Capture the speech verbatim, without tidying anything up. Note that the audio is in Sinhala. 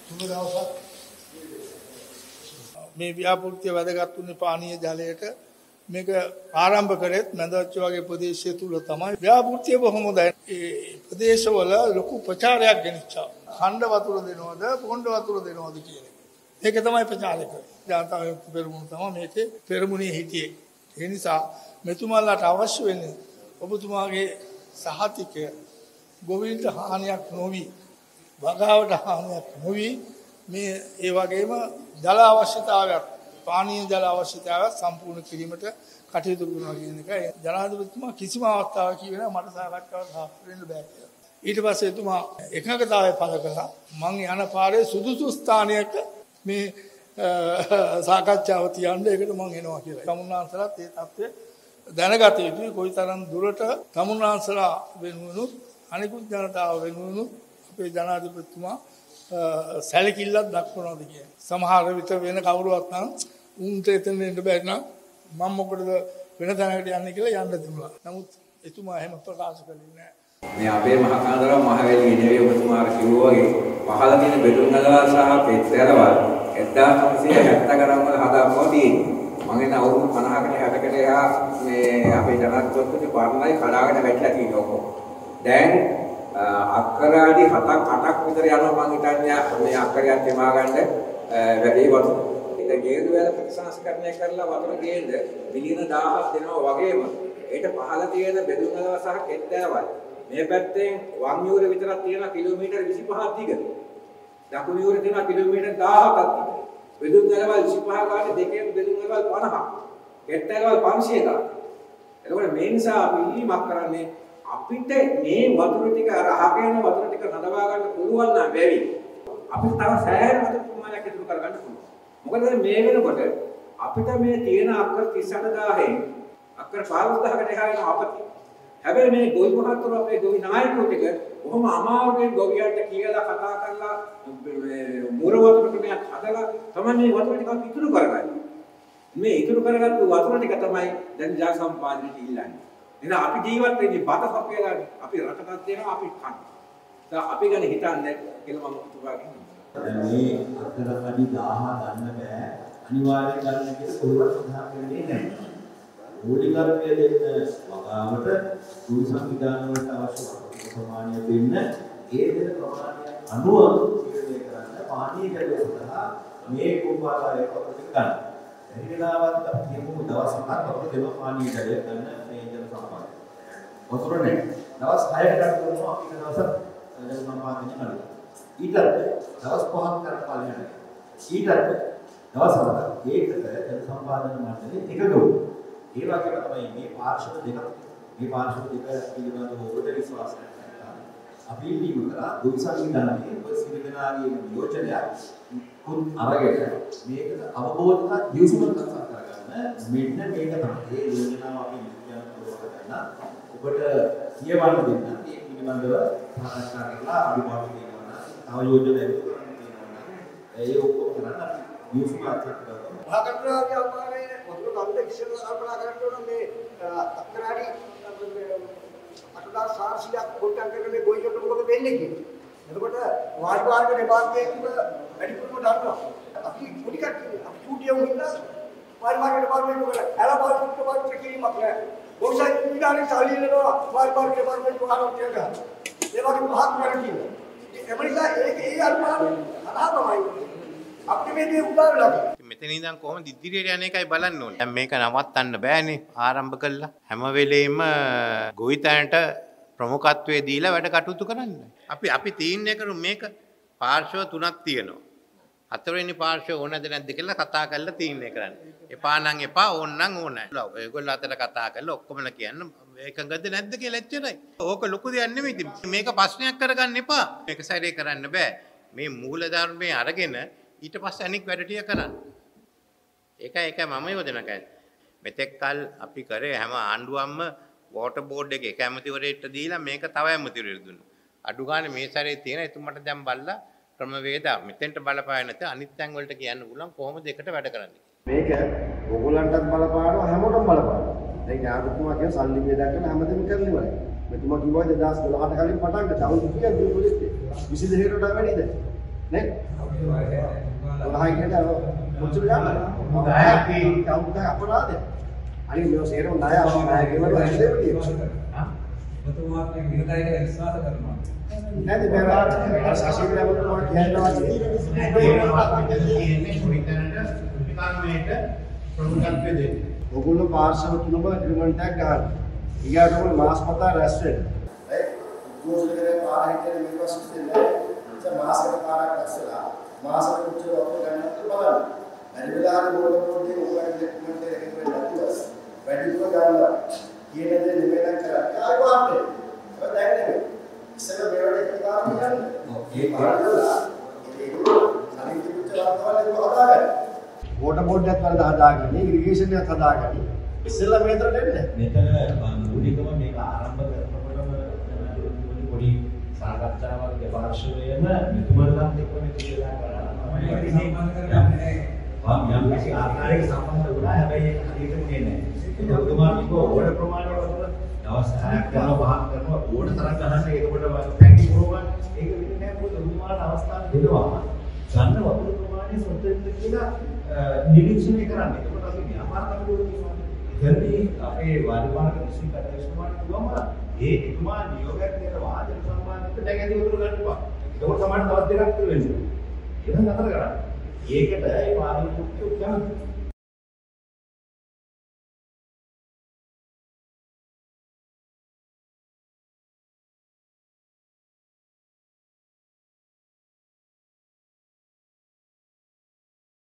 තුන දවසක් මේ ව්‍යාපෘතිය වැදගත් වුණේ පානීය ජලයට මේක ආරම්භ කරෙත් මැදවච්ච වගේ ප්‍රදේශය තුල තමයි. ව්‍යාපෘතිය බොහොම හොඳයි. ඒ ප්‍රදේශවල ලොකු ප්‍රචාරයක් ගෙනිච්චා. ඛණ්ඩ වතුර දෙනවද පොණ්ඩ වතුර දෙනවද කියන එක. ඒක තමයි ප්‍රචාරය කරන්නේ. ජනතාවේ පෙරමුණ තමයි මේකේ පෙරමුණේ හිටියේ. ඒ නිසා මෙතුමාලාට අවශ්‍ය වෙන්නේ ඔබතුමාගේ සහතිකය ගොවීන්ට හානියක් නොවි වගාවට හානියක් නොවි මේ ඒ වගේම ජල අවශ්‍යතාවයක් පානීය ජල අවශ්‍යතාවයක් සම්පූර්ණ කිරීමට කටයුතු කරනවා කියන එකයි ජනාධිපතිතුමා කිසිම අවස්ථාවක කියවෙන මට සාකච්ඡාවක් හසුරෙන්න බෑ කියලා. ඊට පස්සේ එතුමා එකඟතාවය පළ කළා මං යන පාරේ සුදුසු ස්ථානයක මේ සාකච්ඡාව තියන්න ඒකට මං එනවා කියලා. තමුන්නාන්සලාත් ඒ තත්ත්වය දැනගත යුතුයි. කොයිතරම් දුරට තමුන්නාන්සලා වෙනුවනුත් අනිකුත් ජනතාව වෙනුවනුත් අපේ ජනාධිපතිතුමා සැලකිල්ලක් දක්වනවාද කියන්නේ. සමහර විට වෙන කවුරුවත් නම් උන්ට එතන එන්න බැරි නම් මම මොකටද වෙන තැනකට යන්නේ කියලා යන්න දුන්නා. නමුත් එතුමා එහෙම ප්‍රකාශ කළේ නැහැ. මේ අපේ මහා කාන්දරව මහවැලි නෙවෙයි ඔබතුමාට කිව්වා වගේ පහළ තියෙන බෙදුම් ගලවල් සහ පෙත්තරවල් එක්දාස් නවසිය හැත්තෑ ගණන් වල හදාපුවා තියෙනවා. මම එන අවුරුදු පනහකට හැටකට එහා මේ අපේ ජනාධිපතිතුමගේ පාරණයි කඩාගෙන වැටලා තියෙනවා ඔක්කොම. දැන් අක්කරාඩි හතක් අටක් විතර යනවා මං හිතන්නේ මේ අක්කරයන් තෙමා ගන්න වැඩි වතුර. ඉතින් ගේදු වල ප්‍රතිසංස්කරණය කරලා වතුර ගේන්න මිලියන දහයක් දෙනවා වගේම ඒට පහළ තියෙන බෙදුම් ගලව සහ කෙත්තරවල් මේ පැත්තෙන් වම් යුර විතරක් තියෙන කිලෝමීටර් විසිපහක් දිග. දකුණු යුර තියෙන කිලෝමීටර් දහහක් දිග. බෙදුම් ගලවල් විසිපහ ගානේ දෙකෙන් බෙදුම් ගලවල් පනහක්. කෙත්තරවල් පන්සිය ගාන. එතකොට මේ නිසා අපි ඉල්ලීමක් කරන්නේ අපිට මේ වතුර ටික අර අහගෙන වතුර ටික හදවා ගන්න පුළුවන් නම් බැරි. අපිට තව සෑහෙන වතුර ප්‍රමාණයක් ඉතුරු කර ගන්න පුළුවන්. මොකද මේ වෙනකොට අපිට මේ තියෙන අක්කර තිස් අට දාහේ අක්කර පහළොස් දහසකට එහා වෙන අපති. හැබැයි මේ ගොවි මහතුරු අපේ ගොවි නායකයෝ ටික කොහොම අමාරුවෙන් ගොවියන්ට කියලා කතා කරලා මුර වතුර ටිකක් හදලා තමයි මේ වතුර ටික ඉතුරු කරගන්නේ. මේ ඉතුරු කරගත්තු වතුර ටික තමයි දැන් ජල සම්පාදනයට ඉල්ලන්නේ. එහෙනම් අපි ජීවත් වෙන්නේ බත සපයලා අපි රටකට දෙනවා අපි කන. දැන් අපි ගැන හිතන්නේ කියලා මම හිතුවාගෙන දැන් මේ අතර අඩි දහහ ගන්න බෑ අනිවාර්යෙන් ගන්න කියලා කොහොමද සඳහන් කරන්නේ නැහැ. මූලිකත්වය දෙන්න වගාවට දුරු සංවිධාන වලට අවශ්‍ය ප්‍රමාණය දෙන්න ඒ දෙන ප්‍රමාණය අනුව තීරණය කරන්න පානීය ජලය සඳහා මේ කුම්භාකාරයේ පොතක් ගන්න. එනි වෙලාවත් අපි කියමු දවස් හතක් අපිට දෙන පානීය ජලය ගන්න මේ ජල සම්පාදනය. වතුර නැහැ. දවස් හයකට ගන්නවා අපි දවස් ජල සම්පාදනය කරනවා. ඊට දවස් පහක් කරන පාලනය. ඊට දවස් හතරක් ඒකට ජල සම්පාදන මණ්ඩලයේ එකග වුණා. ඒ වගේම තමයි මේ පාර්ශ්ව දෙක මේ පාර්ශ්ව දෙක පිළිබඳව ඔබට විශ්වාසයක් නැත්නම් අපි ඉල්ලීම කරා දුරු සංවිධානයේ ඔබ සිවිදනාගේ නියෝජනයක් කුත් අරගෙන මේකට අවබෝධයක් දියුණුවක් කරගන්න මෙන්න මේක තමයි ඒ යෝජනාව අපි යන පුරවක ගන්න ඔබට කියවන්න දෙන්න මේ පිළිබඳව සාකච්ඡා කරලා අභිමාන දෙනවා තව යෝජනා එකතු කරන්න තියෙනවා ඒ ඔක්කොම කරන්න අපි දියුණුවක් කරගන්න මහකටුවාගේ ආකාරයේ වතුර ගන්න ඉස්සෙල්ලා කල්පනා කරන්න ඕන මේ අක්කරාඩි අටදාස් හාරසියක් කොටන් කරන මේ ගොයිකට මොකද වෙන්නේ කියන්නේ. එතකොට වාඩි වාර්ග දෙපාර්තමේන්තුව වැඩිපුරම දන්නවා. අපි පොඩි කට්ටිය අපි චූටියෝ ඉන්නා වාඩි වාර්ග දෙපාර්තමේන්තුව වල ඇලපාල්ට පාර්ට කිරීමක් නැහැ. ගොවිසයි විදානේ සාලියනවා වාඩි වාර්ග දෙපාර්තමේන්තුව ආරම්භ කරනවා. ඒ වගේ මහත් වැඩ කියනවා. ඒ නිසා ඒක ඒ අනුමාන අහතමයි. අපි මේ දේ උදාවලා මෙතන ඉඳන් කොහොමද ඉදිරියට යන එකයි බලන්න ඕනේ. දැන් මේක නවත්තන්න බෑනේ ආරම්භ කළා. හැම වෙලෙම ගොවිතැනට ප්‍රමුඛත්වයේ දීලා වැඩ කටයුතු කරන්න. අපි අපි තීරණය කරමු මේක පාර්ශ්ව තුනක් තියෙනවා. හතරවෙනි පාර්ශ්ව ඕනද නැද්ද කියලා කතා කරලා තීරණය කරන්න. එපා නම් එපා ඕන නම් ඕනයි. ඒගොල්ලෝ අතර කතා කරලා ඔක්කොමලා කියන්න ඒකඟද නැද්ද කියලා එච්චරයි. ඕක ලොකු දෙයක් නෙමෙයි. මේක ප්‍රශ්නයක් කරගන්න එපා. මේක සැරේ කරන්න බෑ. මේ මූල ධර්මයේ අරගෙන ඊට පස්සේ අනික් වැඩ ටික කරන්න. ඒකයි ඒකයි මම යෝජනා කරන්නේ. මෙතෙක් කල් අපි කරේ හැම ආණ්ඩුවක්ම වෝටර් බෝඩ් එකේ එක ඇමතිවරයෙක්ට දීලා මේක තව ඇමතිවරයෙකුට දුන්නා. අඩු ගානේ මේ සැරේ තියෙන එතුමට දැන් බලලා ක්‍රමවේද මෙතෙන්ට බලපාය නැත අනිත් තැන් වලට කියන්න පුළුවන් කොහොමද එකට වැඩ කරන්නේ. මේක ඔයගොල්ලන්ටත් බලපානවා හැමෝටම බලපානවා. දැන් ඥාතිතුමා කියන සල්ලි බෙදා කරන හැමදේම කරලා ඉවරයි. මෙතුමා කිව්වා දෙදාස් දොළහට කලින් පටන් ගත්තා. අවුරුදු කීයක් දුන්නු පොලිසිය? විසි දෙකකට වැඩිද? නේ ඔරහයි කියන්නේ අර මුචු ගන්න නායකී කවුද අපරාධය අනිත් මේ සේරම නායක නායකයවල ඇදෙන්නේ ඔබතුමාත් මේ විනෝදයි කියලා විශ්වාස කරනවා නැද බෑ සාසිකලා වතුමා කියනවා කියන්නේ කොයිතරම්ද විකාමයට ප්‍රමුඛත්වය දෙන්නේ. ඔගොල්ලෝ පාර්ශව තුනම ඇග්‍රීමන්ට් එකක් ගන්න. ඊගාටම මාස් පතා රැස් වෙන්න. ඒ ගෝසලේ පාර හිටියේ මේ වස්තු දෙන්නේ. ඒ මාසකට පාරක් රැස්ලා මාසකට උච්ච වතුර ගන්නත් බලන්න. හරි වෙලාවට බෝල පොඩි ඔයගොල්ලෝ ඩොක්යුමන්ට් එකකින් වෙන්න නැතුව වැඩිපුර ගන්නවා. කියන දේ නිමෙලක් කරලා ආයෙ වාන්නේ. ඒක දැන් නෙමෙයි. ඉස්සෙල්ලා මේවට එක තාම යන්න. ඔකේ පාරවල ඒක සමිති උච්ච වතුරවල හදාගන්න. වෝටර් බෝඩ් එකක් වල හදාගන්න, ඉරිගේෂන් එකක් හදාගන්න. ඉස්සෙල්ලා මේතර දෙන්න. මෙතන මූලිකව මේක ආරම්භ කරනකොටම පොඩි සාකච්ඡාවක් දෙපාර්ශ්වයේම මෙතුමන්ලත් එක්ක මේක කියලා කරනවා. ඒක සම්බන්ධ කරගන්නේ නැහැ. යම් කිසි ආකාරයක සම්බන්ධ වුණා හැබැයි ඒක හරියටම නෑ. ඒක ඔබතුමා කිව්ව ඕඩර් ප්‍රමාණය වල දවස් හයක් කරනවා පහක් කරනවා ඕඩර් තරම් ගහන්න ඒකට පැකිං ප්‍රෝග්‍රෑම් ඒක වෙන්නේ නැහැ මොකද ඔබතුමාට අවස්ථාව දෙනවා. ගන්න වතුර ප්‍රමාණය සොතෙන්ද කියලා නිරීක්ෂණය කරන්න. ඒකට අපි ව්‍යාපාර කමිටුවට කියනවා. ඉතින් අපේ වාරිපාලක විශ්ව කටයුතුමාට කිව්වම ඒ එතුමා නියෝගයක් දෙන වාදන සම්බන්ධව දැන් ඇති වතුර ගන්නවා. ඒකෝට සමාන දවස් දෙකක් වෙන්නේ. ඒක නතර කරන්න. ඒකට ඒ වාරිපාලක කමිටුව